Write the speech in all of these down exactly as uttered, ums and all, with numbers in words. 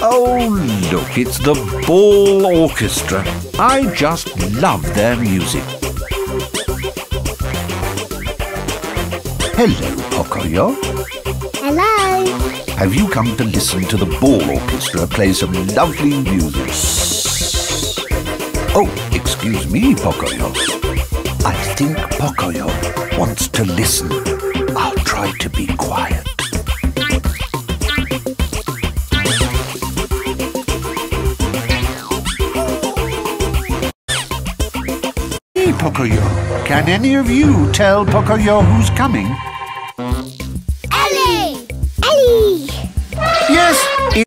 Oh, look, it's the Ball Orchestra. I just love their music. Hello, Pocoyo. Hello. Have you come to listen to the Ball Orchestra play some lovely music? Oh, excuse me, Pocoyo. I think Pocoyo wants to listen. I'll try to be quiet. Hey, Pocoyo, can any of you tell Pocoyo who's coming? Ellie! Ellie! Yes, it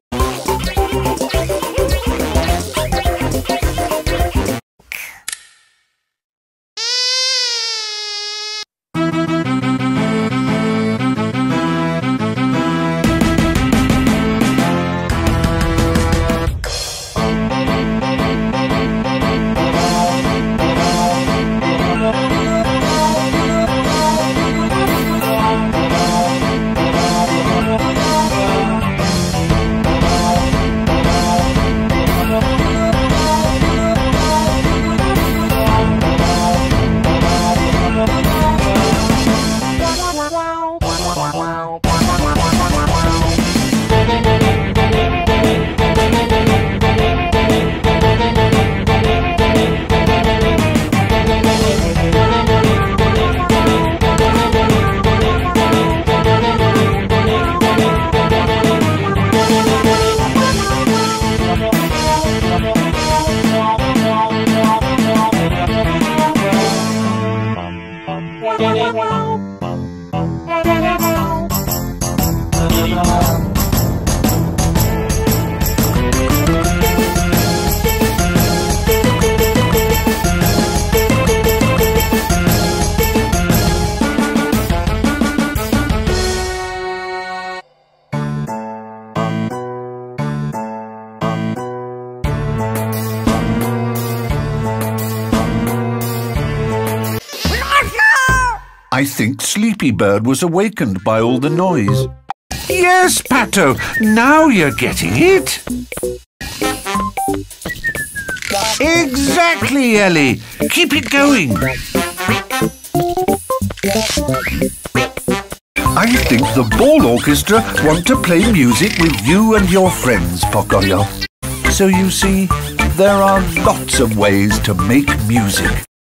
I think Sleepy Bird was awakened by all the noise. Yes, Pato, now you're getting it. Exactly, Ellie. Keep it going. I think the Ball Orchestra want to play music with you and your friends, Pocoyo. So you see, there are lots of ways to make music.